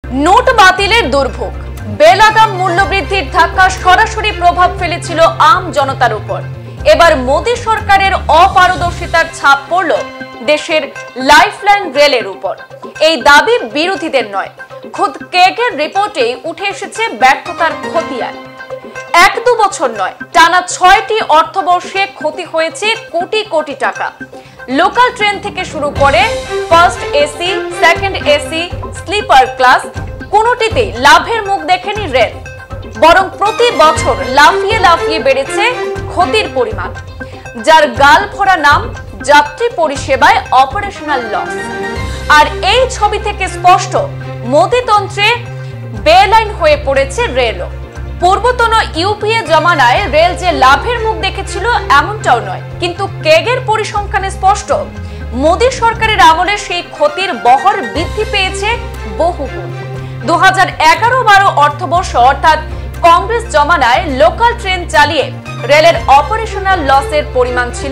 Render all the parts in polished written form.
Note বাতিলের দুর্ভোগ, বেলাগাম মূল্যবৃদ্ধির ধাক্কা সরাসরি প্রভাব ফেলেছিল আম জনতার উপর। এবার মোদী সরকারের অপারদর্শিতার ছাপ পড়ল দেশের লাইফলাইন রেলের উপর। এই দাবি বিরোধীদের নয়, খোদ কেগের রিপোর্টেই উঠে এসেছে ব্যর্থতার খতিয়ান। 1-2 বছর নয়, টানা 6টি অর্থবর্ষে ক্ষতি হয়েছে কোটি কোটি টাকা। লোকাল ট্রেন থেকে শুরু করে first AC, second AC, sleeper class কোনোটিতেই লাভের মুখ দেখেনি রেল, বরং প্রতি বছর লাফিয়ে লাফিয়ে বেড়েছে ক্ষতির পরিমাণ, যার গাল ভরা নাম যাত্রী পরিষেবায় অপারেশনাল লস। আর এই ছবি থেকে স্পষ্ট মোদীতন্ত্রে বেলাইন হয়ে পড়েছে রেলও। পূর্বতন ইউপিএ জমানায় রেল যে লাভের মুখ দেখেছিল এমনটাও নয়, কিন্তু কেগের পরিসংখ্যানে স্পষ্ট মোদী সরকারের আমলে সেই ক্ষতির বহর বৃদ্ধি পেয়েছে বহুগুণ। 2011-12 অর্থবর্ষ অর্থাৎ কংগ্রেস জমানায় লোকাল ট্রেন চালিয়ে রেলের অপারেশনাল লসের পরিমাণ ছিল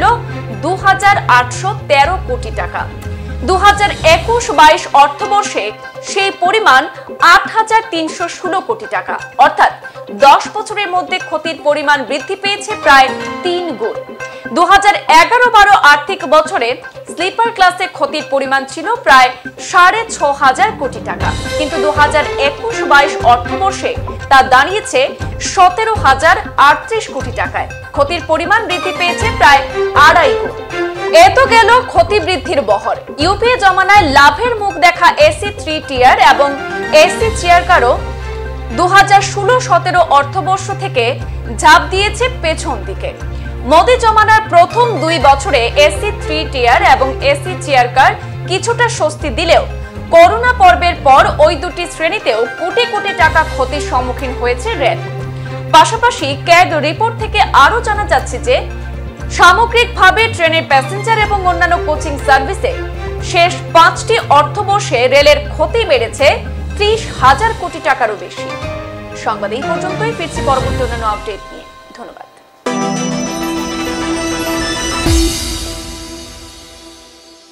2813 কোটি টাকা। 2021-22 অর্থবর্ষে সেই পরিমাণ 8316 কোটি টাকা, অর্থাৎ 10 বছরের মধ্যে ক্ষতির পরিমাণ বৃদ্ধি পেয়েছে প্রায় 3 গুণ। 2011-12 আর্থিক বছরে স্লিপার ক্লাসে ক্ষতির পরিমাণ ছিল প্রায় 6500 কোটি টাকা, কিন্তু 2021-22 অর্থবর্ষে তা দাঁড়িয়েছে 17038 কোটি টাকায়। ক্ষতির পরিমাণ বৃদ্ধি পেয়েছে প্রায় 2.5 গুণ। এত গেল ক্ষতি বৃদ্ধির বহর। ইউপিএ জমানায় লাভের মুখ দেখা এসি 3 টিয়ার এবং এসি চেয়ার কারও 2016-17 অর্থবর্ষ থেকে ঝাঁপ দিয়েছে পেছন দিকে। মোদী জমানার প্রথম 2 বছরে এসি 3 টিয়ার এবং এসি চেয়ার কার কিছুটা স্বস্তি দিলেও করোনা পর্বের পর ওই দুটি শ্রেণীতেও কোটি কোটি টাকা ক্ষতির সম্মুখীন হয়েছে রেল। পাশাপাশি ক্যাগ রিপোর্ট থেকে আরো জানা যাচ্ছে যে সামগ্রিকভাবে ট্রেনের প্যাসেঞ্জার এবং অন্যান্য কোচিং সার্ভিসে শেষ 5টি অর্থবর্ষে রেলের ক্ষতি বেড়েছে 30,000 কোটি টাকারও বেশি। সংবাদ এই পর্যন্তই, ফিরছি পরবর্তী অন্যান্য আপডেট নিয়ে। ধন্যবাদ।